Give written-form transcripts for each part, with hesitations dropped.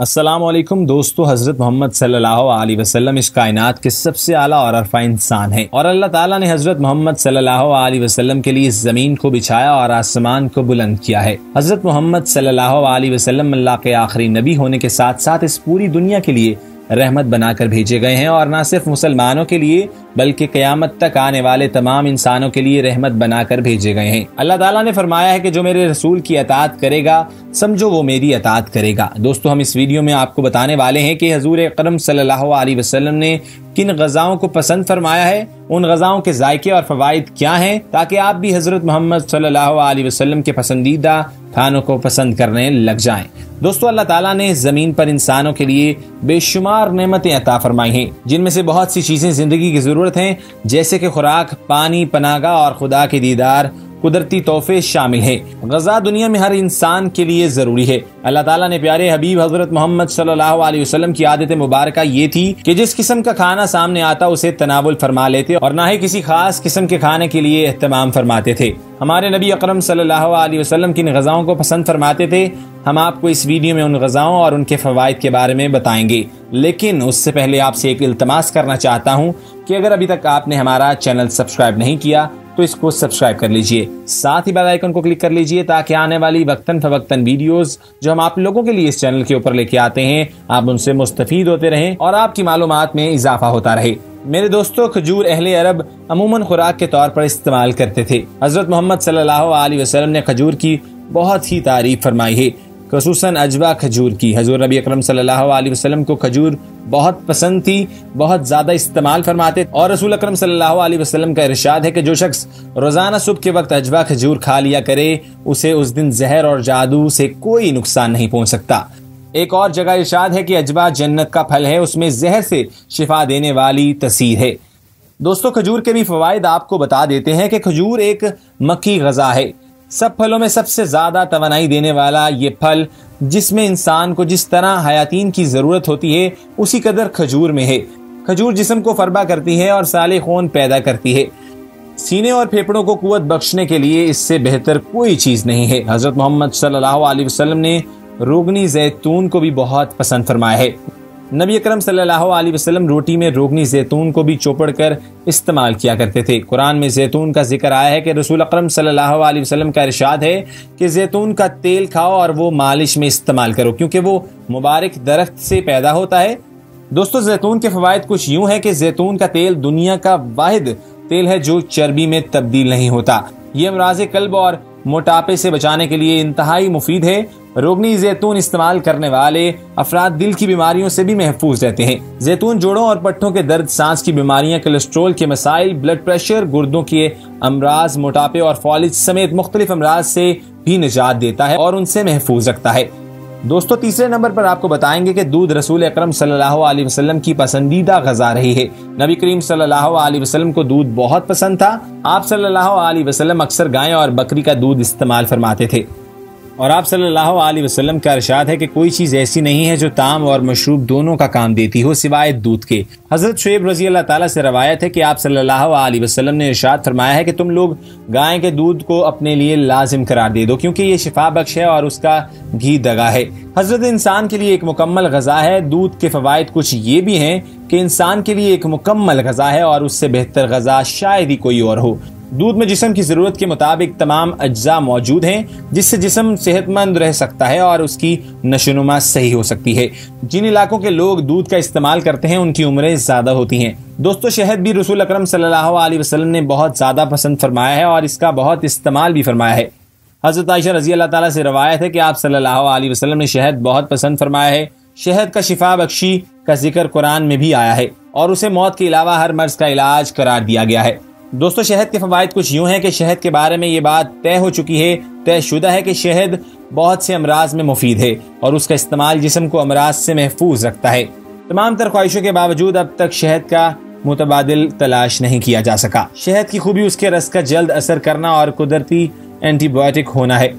السلام علیکم دوستو، حضرت محمد صلی اللہ علیہ وسلم اس کائنات کے سب سے اعلیٰ اور عرفہ انسان ہیں، اور اللہ تعالیٰ نے حضرت محمد صلی اللہ علیہ وسلم کے لیے اس زمین کو بچھایا اور آسمان کو بلند کیا ہے۔ حضرت محمد صلی اللہ علیہ وسلم اللہ کے آخری نبی ہونے کے ساتھ ساتھ اس پوری دنیا کے لیے رحمت بنا کر بھیجے گئے ہیں، اور نہ صرف مسلمانوں کے لیے بلکہ قیامت تک آنے والے تمام انسانوں کے لیے رحمت بنا کر بھیجے گئے ہیں۔ اللہ تعالیٰ نے فرمایا ہے کہ جو میرے رسول کی اطاعت کرے گا سمجھو وہ میری اطاعت کرے گا۔ دوستو، ہم اس ویڈیو میں آپ کو بتانے والے ہیں کہ حضور اکرم صلی اللہ علیہ وسلم نے کن غذاؤں کو پسند فرمایا ہے، ان غذاؤں کے ذائقے اور فوائد کیا ہیں، تاکہ آپ بھی حضرت محمد صلی اللہ علیہ وسلم کے پسندیدہ کھانوں کو پسند کرنے لگ جائیں۔ دوستو، اللہ تعالیٰ نے زمین پر انسانوں کے لیے بے شمار نعمتیں عطا فرمائی ہیں، جن میں سے بہت سی چیزیں زندگی کی ضرورت ہیں، جیسے کہ خوراک، پانی، پناہ گاہ اور خدا کے دیدار، قدرتی تحفے شامل ہیں۔ غذا دنیا میں ہر انسان کے لیے ضروری ہے۔ اللہ تعالیٰ نے پیارے حبیب حضرت محمد صلی اللہ علیہ وسلم کی عادت مبارکہ یہ تھی کہ جس قسم کا کھانا سامنے آتا اسے تناول فرما لیتے، اور نہ ہی کسی خاص قسم کے کھانے کے لیے اہتمام فرماتے تھے۔ ہمارے نبی اکرم صلی اللہ علیہ وسلم کن غذاؤں کو پسند فرماتے تھے، ہم آپ کو اس ویڈیو میں ان غذاؤں اور ان کے فوائد کے بارے میں بتائیں گے، لیکن اس سے پہلے آپ سے ایک التماس کرنا چاہتا ہوں کہ اگر ابھی تک آپ نے ہمارا چینل سبسکرائب نہیں کیا تو اس کو سبسکرائب کر لیجئے، ساتھ ہی بیل آئیکن کو کلک کر لیجئے تاکہ آنے والی وقتاً فوقتاً ویڈیوز جو ہم آپ لوگوں کے لیے اس چینل کے اوپر لے کے آتے ہیں آپ ان سے مستفید ہوتے رہیں اور آپ کی معلومات میں اضافہ ہوتا رہے۔ میرے دوستو، کھجور اہل عرب عموماً خوراک کے طور پر استعمال کرتے تھے۔ حضرت محمد صلی اللہ علیہ وسلم نے کھجور کی بہت ہی تعریف فرمائی ہے، خصوصاً اجوا کھجور کی۔ حضور نبی اکرم صلی اللہ علیہ وسلم کو کھجور بہت پسند تھی، بہت زیادہ استعمال فرماتے، اور رسول اکرم صلی اللہ علیہ وسلم کا ارشاد ہے کہ جو شخص روزانہ صبح کے وقت اجوا کھجور کھا لیا کرے اسے اس دن زہر اور جادو سے کوئی نقصان نہیں پہنچ سکتا۔ ایک اور جگہ ارشاد ہے کہ اجوا جنت کا پھل ہے، اس میں زہر سے شفا دینے والی تاثیر ہے۔ دوستو، کھجور کے بھی فوائد آپ کو بتا دیتے ہیں کہ کھجور ایک مکھی غذا ہے۔ سب پھلوں میں سب سے زیادہ توانائی دینے والا یہ پھل، جس میں انسان کو جس طرح حیاتین کی ضرورت ہوتی ہے اسی قدر کھجور میں ہے۔ کھجور جسم کو فربا کرتی ہے اور سالے خون پیدا کرتی ہے۔ سینے اور پھیپھڑوں کو قوت بخشنے کے لیے اس سے بہتر کوئی چیز نہیں ہے۔ حضرت محمد صلی اللہ علیہ وسلم نے روغنی زیتون کو بھی بہت پسند فرمایا ہے۔ نبی اکرم صلی اللہ علیہ وسلم روٹی میں روغنی زیتون کو بھی چوپڑ کر استعمال کیا کرتے تھے۔ قرآن میں زیتون کا ذکر آیا ہے کہ رسول اکرم صلی اللہ علیہ وسلم کا ارشاد ہے کہ زیتون کا تیل کھاؤ اور وہ مالش میں استعمال کرو، کیونکہ وہ مبارک درخت سے پیدا ہوتا ہے۔ دوستو، زیتون کے فوائد کچھ یوں ہے کہ زیتون کا تیل دنیا کا واحد تیل ہے جو چربی میں تبدیل نہیں ہوتا۔ یہ امراض قلب اور موٹاپے سے بچانے کے لیے انتہائی مفید ہے۔ روغنی زیتون استعمال کرنے والے افراد دل کی بیماریوں سے بھی محفوظ رہتے ہیں۔ زیتون جوڑوں اور پٹھوں کے درد، سانس کی بیماریاں، کولیسٹرول کے مسائل، بلڈ پریشر، گردوں کے امراض، موٹاپے اور فالج سمیت مختلف امراض سے بھی نجات دیتا ہے اور ان سے محفوظ رکھتا ہے۔ دوستو، تیسرے نمبر پر آپ کو بتائیں گے کہ دودھ رسول اکرم صلی اللہ علیہ وسلم کی پسندیدہ غذا رہی ہے۔ نبی کریم صلی اللہ علیہ وسلم کو دودھ بہت پسند تھا۔ آپ صلی اللہ علیہ وسلم اکثر گائے اور بکری کا دودھ استعمال فرماتے تھے، اور آپ صلی اللہ علیہ وسلم کا ارشاد ہے کہ کوئی چیز ایسی نہیں ہے جو طعام اور مشروب دونوں کا کام دیتی ہو سوائے دودھ کے۔ حضرت شعیب رضی اللہ تعالیٰ سے روایت ہے کہ آپ صلی اللہ علیہ وسلم نے ارشاد فرمایا ہے کہ تم لوگ گائے کے دودھ کو اپنے لیے لازم قرار دے دو، کیونکہ یہ شفا بخش ہے اور اس کا گھی دگا ہے۔ حضرت انسان کے لیے ایک مکمل غذا ہے۔ دودھ کے فوائد کچھ یہ بھی ہیں کہ انسان کے لیے ایک مکمل غذا ہے اور اس سے بہتر غذا شاید ہی کوئی اور ہو۔ دودھ میں جسم کی ضرورت کے مطابق تمام اجزاء موجود ہیں، جس سے جسم صحت مند رہ سکتا ہے اور اس کی نشو و نما صحیح ہو سکتی ہے۔ جن علاقوں کے لوگ دودھ کا استعمال کرتے ہیں ان کی عمریں زیادہ ہوتی ہیں۔ دوستو، شہد بھی رسول اکرم صلی اللہ علیہ وسلم نے بہت زیادہ پسند فرمایا ہے اور اس کا بہت استعمال بھی فرمایا ہے۔ حضرت عائشہ رضی اللہ تعالیٰ سے روایت ہے کہ آپ صلی اللہ علیہ وسلم نے شہد بہت پسند فرمایا ہے۔ شہد کا شفا بخشی کا ذکر قرآن میں بھی آیا ہے اور اسے موت کے علاوہ ہر مرض کا علاج قرار دیا گیا ہے۔ دوستو، شہد کے فوائد کچھ یوں ہیں کہ شہد کے بارے میں یہ بات طے ہو چکی ہے، طے شدہ ہے کہ شہد بہت سے امراض میں مفید ہے اور اس کا استعمال جسم کو امراض سے محفوظ رکھتا ہے۔ تمام تر خواہشوں کے باوجود اب تک شہد کا متبادل تلاش نہیں کیا جا سکا۔ شہد کی خوبی اس کے رس کا جلد اثر کرنا اور قدرتی اینٹی بائیوٹک ہونا ہے۔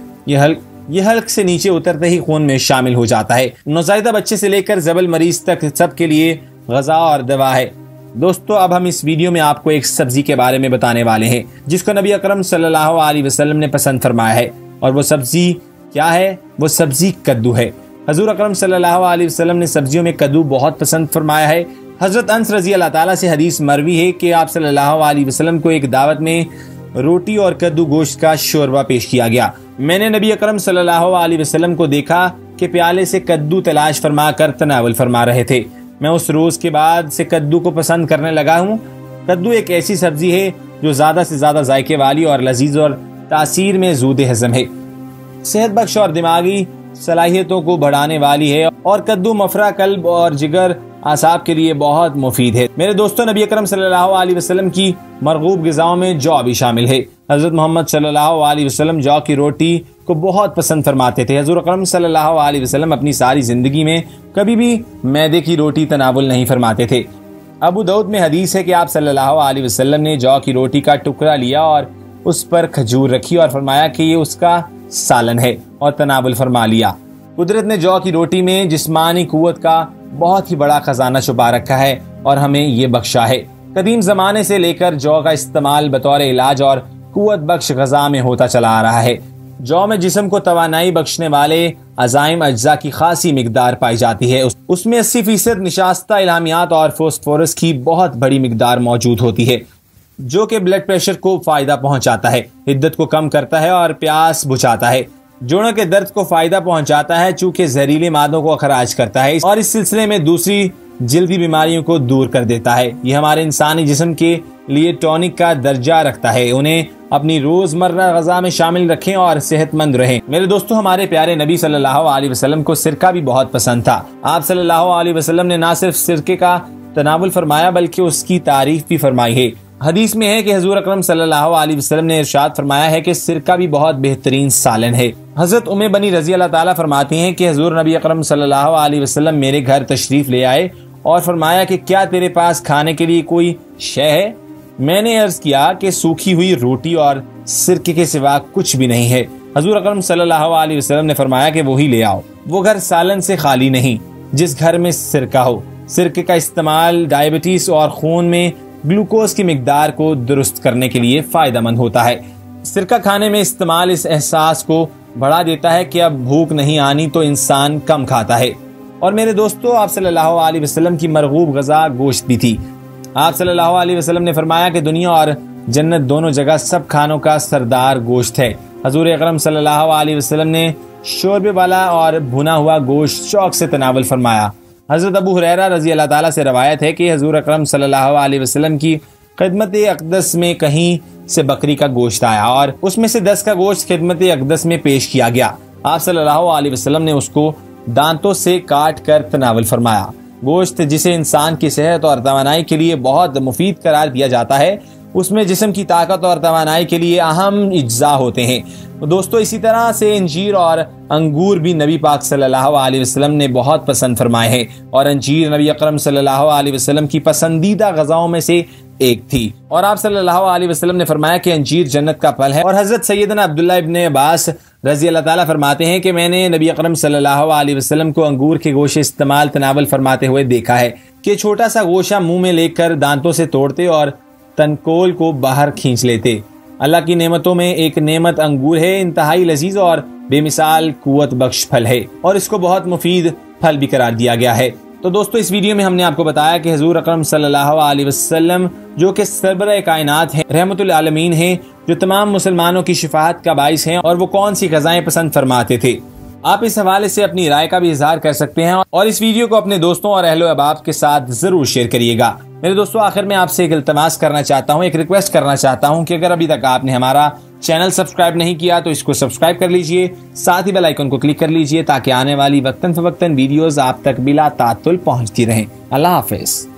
یہ حلق سے نیچے اترتے ہی خون میں شامل ہو جاتا ہے۔ نوزائیدہ بچے سے لے کر زبل مریض تک سب کے لیے غذا اور دوا ہے۔ دوستو، اب ہم اس ویڈیو میں آپ کو ایک سبزی کے بارے میں بتانے والے ہیں جس کو نبی اکرم صلی اللہ علیہ وسلم نے پسند فرمایا ہے، اور وہ سبزی کیا ہے؟ وہ سبزی کدو ہے۔ حضور اکرم صلی اللہ علیہ وسلم نے سبزیوں میں کدو بہت پسند فرمایا ہے۔ حضرت انس رضی اللہ تعالیٰ سے حدیث مروی ہے کہ آپ صلی اللہ علیہ وسلم کو ایک دعوت میں روٹی اور کدو گوشت کا شوربہ پیش کیا گیا۔ میں نے نبی اکرم صلی اللہ علیہ وسلم کو دیکھا کہ پیالے سے کدو تلاش فرما کر تناول فرما رہے تھے۔ میں اس روز کے بعد سے کدو کو پسند کرنے لگا ہوں۔ کدو ایک ایسی سبزی ہے جو زیادہ سے زیادہ ذائقے والی اور لذیذ اور تاثیر میں زود ہضم ہے، صحت بخش اور دماغی صلاحیتوں کو بڑھانے والی ہے، اور کدو مفرا قلب اور جگر اعصاب کے لیے بہت مفید ہے۔ میرے دوستوں، نبی اکرم صلی اللہ علیہ وسلم کی مرغوب غذاؤں میں جو بھی شامل ہے۔ حضرت محمد صلی اللہ علیہ وسلم جو کی روٹی کو بہت پسند فرماتے تھے۔ حضور اکرم صلی اللہ علیہ وسلم اپنی ساری زندگی میں کبھی بھی میدے کی روٹی تناول نہیں فرماتے تھے۔ ابو داؤد میں حدیث ہے کہ آپ صلی اللہ علیہ وسلم نے جو کی روٹی کا ٹکڑا لیا اور اس پر کھجور رکھی اور فرمایا کہ یہ اس کا سالن ہے، اور تناول فرما لیا۔ قدرت نے جو کی روٹی میں جسمانی قوت کا بہت ہی بڑا خزانہ چھپا رکھا ہے اور ہمیں یہ بخشا ہے۔ قدیم زمانے سے لے کر جو کا استعمال بطور علاج اور قوت بخش غذا میں ہوتا چلا آ رہا ہے۔ جو میں جسم کو توانائی بخشنے والے عزائم اجزاء کی خاصی مقدار پائی جاتی ہے۔ اس میں 80% نشاستہ الہامیات اور فوسفورس کی بہت بڑی مقدار موجود ہوتی ہے، جو کہ بلڈ پریشر کو فائدہ پہنچاتا ہے، حدت کو کم کرتا ہے اور پیاس بجھاتا ہے، جوڑوں کے درد کو فائدہ پہنچاتا ہے چونکہ زہریلے مادوں کو اخراج کرتا ہے، اور اس سلسلے میں دوسری جلدی بیماریوں کو دور کر دیتا ہے۔ یہ ہمارے انسانی جسم کے لیے ٹونک کا درجہ رکھتا ہے۔ انہیں اپنی روزمرہ غذا میں شامل رکھیں اور صحت مند رہیں۔ میرے دوستو، ہمارے پیارے نبی صلی اللہ علیہ وسلم کو سرکہ بھی بہت پسند تھا۔ آپ صلی اللہ علیہ وسلم نے نہ صرف سرکے کا تناول فرمایا بلکہ اس کی تعریف بھی فرمائی ہے۔ حدیث میں ہے کہ حضور اکرم صلی اللہ علیہ وسلم نے ارشاد فرمایا ہے کہ سرکہ بھی بہت بہترین سالن ہے۔ حضرت ام بنی رضی اللہ تعالیٰ فرماتی ہیں کہ حضور نبی اکرم صلی اللہ علیہ وسلم میرے گھر تشریف لے آئے اور فرمایا کہ کیا تیرے پاس کھانے کے لیے کوئی شے ہے؟ میں نے عرض کیا کہ سوکھی ہوئی روٹی اور سرکے کے سوا کچھ بھی نہیں ہے۔ حضور اکرم صلی اللہ علیہ وسلم نے فرمایا کہ وہی لے آؤ۔ وہ گھر سالن سے خالی نہیں جس گھر میں سرکہ ہو۔ سرکے کا استعمال ڈائبٹیز اور خون میں گلوکوز کی مقدار کو درست کرنے کے لیے فائدہ مند ہوتا ہے۔ سرکہ کھانے میں استعمال اس احساس کو بڑھا دیتا ہے کہ اب بھوک نہیں آنی تو انسان کم کھاتا ہے۔ اور میرے دوستو، آپ صلی اللہ علیہ وسلم کی مرغوب غذا گوشت بھی تھی۔ آپ صلی اللہ علیہ وسلم نے فرمایا کہ دنیا اور جنت دونوں جگہ سب کھانوں کا سردار گوشت ہے۔ حضور اکرم صلی اللہ علیہ وسلم نے شوربے والا اور بھنا ہوا گوشت شوق سے تناول فرمایا۔ حضرت ابو ہریرہ رضی اللہ تعالیٰ سے روایت ہے کہ حضور اکرم صلی اللہ علیہ وسلم کی خدمت اقدس میں کہیں سے بکری کا گوشت آیا اور اس میں سے 10 کا گوشت خدمت اقدس میں پیش کیا گیا۔ آپ صلی اللہ علیہ وسلم نے اس کو دانتوں سے کاٹ کر تناول فرمایا۔ گوشت جسے انسان کی صحت اور توانائی کے لیے بہت مفید قرار دیا جاتا ہے، اس میں جسم کی طاقت اور توانائی کے لیے اہم اجزاء ہوتے ہیں۔ دوستو، اسی طرح سے انجیر اور انگور بھی نبی پاک صلی اللہ علیہ وسلم نے بہت پسند فرمائے ہیں، اور انجیر نبی اکرم صلی اللہ علیہ وسلم کی پسندیدہ غذاؤں میں سے ایک تھی، اور آپ صلی اللہ علیہ وسلم نے فرمایا کہ انجیر جنت کا پھل ہے۔ اور حضرت سیدنا عبداللہ ابن عباس رضی اللہ تعالیٰ فرماتے ہیں کہ میں نے نبی اکرم صلی اللہ علیہ وسلم کو انگور کے گوشے استعمال تناول فرماتے ہوئے دیکھا ہے کہ چھوٹا سا گوشہ منہ میں لے کر دانتوں سے توڑتے اور تنکول کو باہر کھینچ لیتے۔ اللہ کی نعمتوں میں ایک نعمت انگور ہے، انتہائی لذیذ اور بے مثال قوت بخش پھل ہے، اور اس کو بہت مفید پھل بھی قرار دیا گیا ہے۔ تو دوستو، اس ویڈیو میں ہم نے آپ کو بتایا کہ حضور اکرم صلی اللہ علیہ وسلم جو کہ سربراہ کائنات ہیں، رحمت للعالمین ہیں، جو تمام مسلمانوں کی شفاعت کا باعث ہیں، اور وہ کون سی غذائیں پسند فرماتے تھے۔ آپ اس حوالے سے اپنی رائے کا بھی اظہار کر سکتے ہیں، اور اس ویڈیو کو اپنے دوستوں اور اہل و احباب کے ساتھ ضرور شیئر کریے گا۔ میرے دوستو، آخر میں آپ سے ایک التماس کرنا چاہتا ہوں، ایک ریکویسٹ کرنا چاہتا ہوں کہ اگر ابھی تک آپ نے ہمارا چینل سبسکرائب نہیں کیا تو اس کو سبسکرائب کر لیجئے، ساتھ ہی بیل آئیکن کو کلک کر لیجئے تاکہ آنے والی وقتاً فوقتاً ویڈیوز آپ تک بلا تعطل پہنچتی رہیں۔ اللہ حافظ۔